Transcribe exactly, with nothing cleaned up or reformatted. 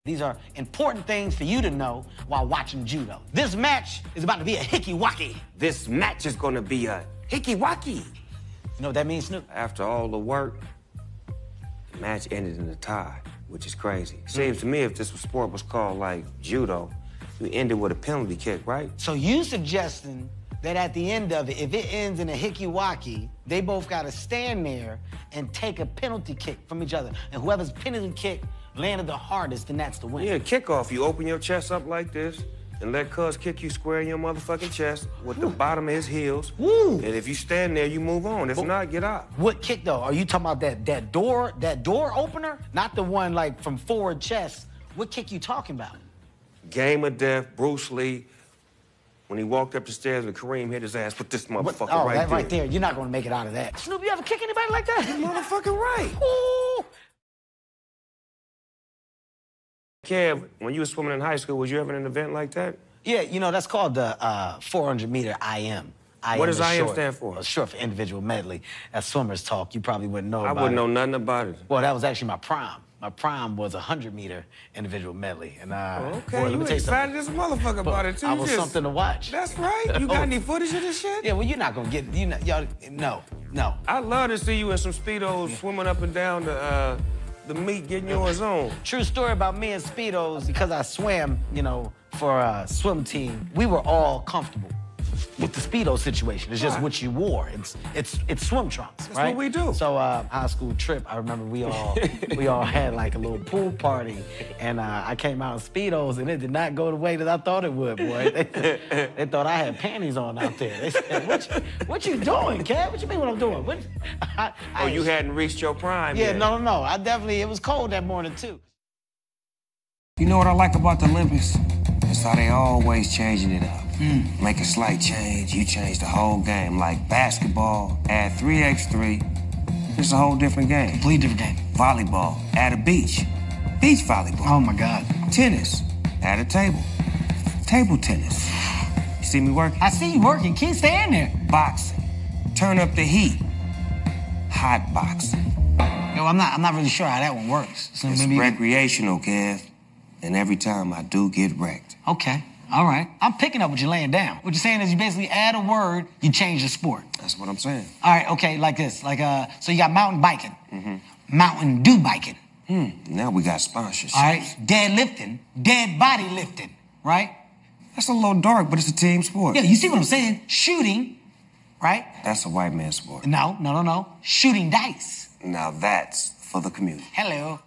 These are important things for you to know while watching judo. This match is about to be a hickey-wacky. This match is gonna be a hickey-wacky. You know what that means, Snoop? After all the work, the match ended in a tie, which is crazy. Seems to me if this sport was called, like, judo, you ended with a penalty kick, right? So you suggesting that at the end of it, if it ends in a hickey-wacky, they both gotta stand there and take a penalty kick from each other. And whoever's penalty kick landed the hardest, then that's the win. Yeah, kickoff, you open your chest up like this and let Cuz kick you square in your motherfucking chest with the bottom of his heels. Woo. And if you stand there, you move on. If But not, get out. What kick, though? Are you talking about that, that door, that door opener? Not the one, like, from forward chest. What kick you talking about? Game of Death, Bruce Lee, when he walked up the stairs with Kareem hit his ass with this motherfucker What? Oh, right that there. right there. You're not gonna make it out of that. Snoop, you ever kick anybody like that? You're motherfucking right. Ooh. Kev, when you were swimming in high school, was you ever in an event like that? Yeah, you know, that's called the uh, four hundred meter I M. I What M does is I M short. stand for? Well, short for individual medley. That's swimmers talk. You probably wouldn't know I about wouldn't it. know nothing about it. Well, that was actually my prime. My prime was a one hundred meter individual medley. And, uh, Okay, boy, let you me tell excited you as a motherfucker about it, too. I You was just- something to watch. That's right. You got any footage of this shit? Yeah, well, you're not gonna get, you know, y'all, no, no. I'd love to see you in some Speedos swimming up and down the, uh, the meat getting yours on. True story about me and Speedos, because I swam, you know, for a swim team, we were all comfortable with the Speedo situation. It's just Right. what you wore. It's it's it's swim trunks, That's right? what we do. So uh, high school trip, I remember we all we all had like a little pool party, and uh, I came out in Speedos, and it did not go the way that I thought it would, boy. They, they thought I had panties on out there. They said, "What you, what you doing, Kev? What you mean what I'm doing?" What? I, Oh, I- you hadn't reached your prime Yeah, yet. no, no, no. I definitely. It was cold that morning too. You know what I like about the Olympics? It's how they always changing it up. Mm. Make a slight change, you change the whole game. Like basketball, add three by three. It's a whole different game. Complete different game. Volleyball, add a beach. Beach volleyball. Oh my God. Tennis, add a table. Table tennis. You see me working? I see you working. Keep staying there. Boxing, turn up the heat. Hot boxing. Yo, I'm not. I'm not really sure how that one works. So It's maybe. recreational, Kev. And every time I do get wrecked. Okay. All right. I'm picking up what you're laying down. What you're saying is you basically add a word, you change the sport. That's what I'm saying. All right. Okay. Like this. Like uh. So you got mountain biking. Mm-hmm. Mountain dew biking. Hmm. Now we got sponsorships. All right. Deadlifting. Dead body lifting. Right. That's a little dark, but it's a team sport. Yeah. You see what I'm saying? Shooting. Right. That's a white man sport. No. No. No. No. Shooting dice. Now that's for the community. Hello.